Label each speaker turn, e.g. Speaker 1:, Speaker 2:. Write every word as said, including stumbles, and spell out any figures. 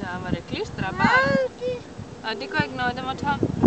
Speaker 1: Var det klister bare? Og det går ikke noget, det må tage.